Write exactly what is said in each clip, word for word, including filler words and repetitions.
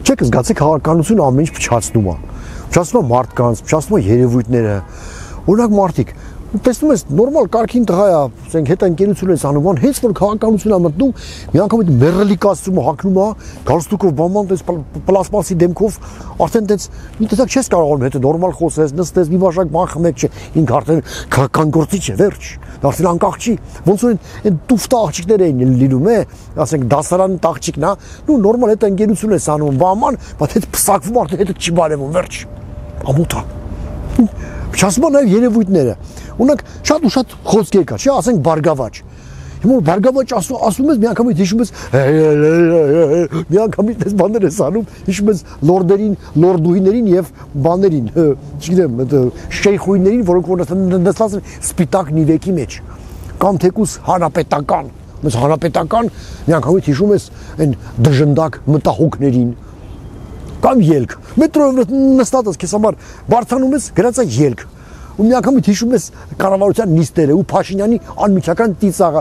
Չեք զգացի քաղաքականությունը ամեն ինչ փչացնում է։ Փչացնում է մարդկանց, փչացնում է երևույթները։ Օրինակ մարդիկ տեսնում ես նորմալ կարգին տղա է, ասենք հետընկերություն ես անում, ան հենց որ քաղաքականություն է մտնում, մի անգամ այդ մեռելիք ասում հագնում է, գալստուկով բաման տես պլաստմասի դեմքով, արդեն տես մի տեսակ չես կարողանում հետո նորմալ խոսես, նստես մի բաժակ բան խմեք չէ, ինք արդեն քաղաքական գործիչ է, վերջ, արդեն անկախ չի, ոնց որ այն տուֆտա աղջիկներ էին լինում է, ասենք դասարան աղջիկն է, նու նորմալ հետընկերություն ես անում, բաման, բայց հետ փսակվում արդեն հետը չի բարևում, վերջ, ամոթ է։ Փչացնում է նաև երևույթները։ Ունենք շատ ու շատ խոսքեր կա, չէ, ասենք բարգավաճ։ Հիմա բարգավաճ ասում ասում ես, մի անգամից հիշում ես, մի անգամից այս բաներ ես անում, հիշում ես լորդերին, լորդուհիներին եւ բաներին, չգիտեմ, շեյխուհիներին, որոնք որ նստած են սպիտակ նիվեկի մեջ, կամ թեկուս հանրապետական, մեզ հանրապետական, մի անգամից հիշում ես այն դժնդակ մտահոգներին, կամ ելք, մետրոյով նստած ես, քեզ համար բարձրանում ես, գնաց է ելք, ու մի անգամից հիշում ես կառավարության նիստերը ու Փաշինյանի անմիջական ծիծաղը,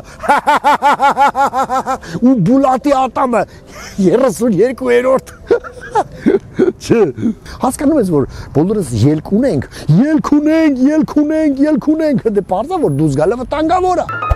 ու Բուլատի ատամը երեսունյոթերորդ, չէ, հասկանում ես, որ բոլորս ելք ունենք, ելք ունենք, ելք ունենք, ելք ունենք, դե պարզ է, որ դու զգալը վտանգավոր է։